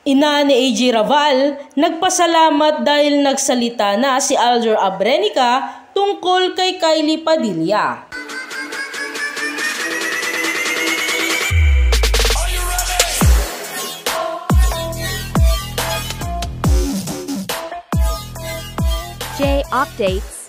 Ina ni AJ Raval, nagpasalamat dahil nagsalita na si Aljur Abrenica tungkol kay Kylie Padilla. J Updates.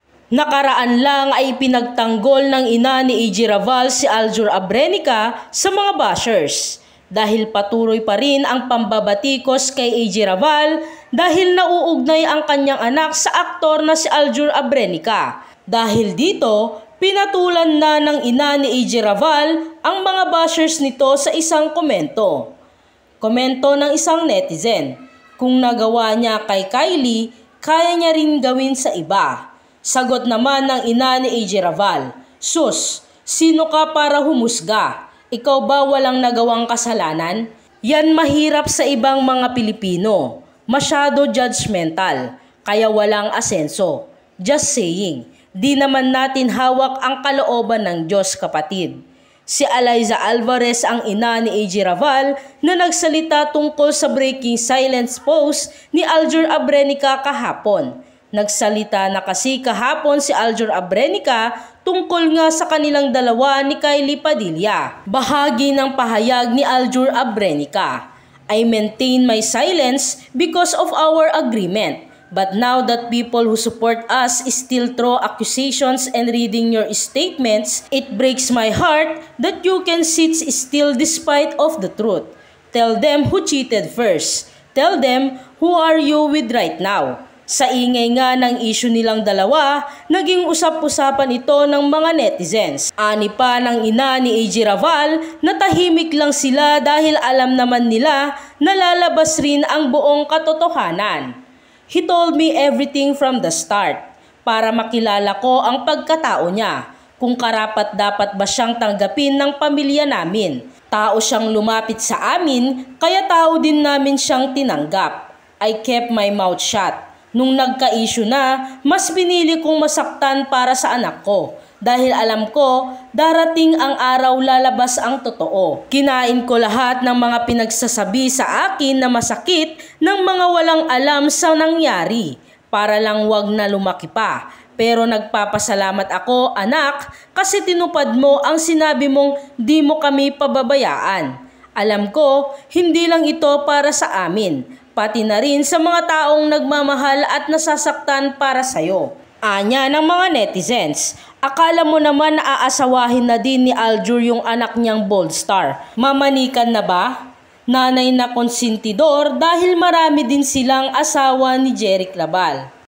Nakaraan lang ay pinagtanggol ng ina ni AJ Raval si Aljur Abrenica sa mga bashers dahil patuloy pa rin ang pambabatikos kay AJ Raval dahil nauugnay ang kanyang anak sa aktor na si Aljur Abrenica. Dahil dito, pinatulan na ng ina ni AJ Raval ang mga bashers nito sa isang komento. Komento ng isang netizen, kung nagawa niya kay Kylie, kaya niya rin gawin sa iba. Sagot naman ng ina ni AJ Raval, "Sus, sino ka para humusga? Ikaw ba walang nagawang kasalanan? Yan mahirap sa ibang mga Pilipino. Masyado judgmental, kaya walang asenso. Just saying, di naman natin hawak ang kalooban ng Diyos, kapatid." Si Eliza Alvarez ang ina ni AJ Raval na nagsalita tungkol sa breaking silence post ni Aljur Abrenica kahapon. Nagsalita na kasi kahapon si Aljur Abrenica tungkol nga sa kanilang dalawa ni Kylie Padilla. Bahagi ng pahayag ni Aljur Abrenica, "I maintain my silence because of our agreement. But now that people who support us still throw accusations and reading your statements, it breaks my heart that you can sit still despite of the truth. Tell them who cheated first. Tell them who are you with right now." Sa ingay nga ng issue nilang dalawa, naging usap-usapan ito ng mga netizens. Ani pa ng ina ni AJ Raval na tahimik lang sila dahil alam naman nila na lalabas rin ang buong katotohanan. "He told me everything from the start para makilala ko ang pagkatao niya, kung karapat dapat ba siyang tanggapin ng pamilya namin. Tao siyang lumapit sa amin, kaya tao din namin siyang tinanggap. I kept my mouth shut. Nung nagka-issue na, mas pinili kong masaktan para sa anak ko dahil alam ko darating ang araw lalabas ang totoo. Kinain ko lahat ng mga pinagsasabi sa akin na masakit ng mga walang alam sa nangyari para lang wag na lumaki pa. Pero nagpapasalamat ako, anak, kasi tinupad mo ang sinabi mong di mo kami pababayaan. Alam ko, hindi lang ito para sa amin, pati na rin sa mga taong nagmamahal at nasasaktan para sa'yo." Anya ng mga netizens, akala mo naman na aasawahin na din ni Aljur yung anak niyang Bold Star. Mamanikan na ba? Nanay na konsentidor dahil marami din silang asawa ni Jeric Labal.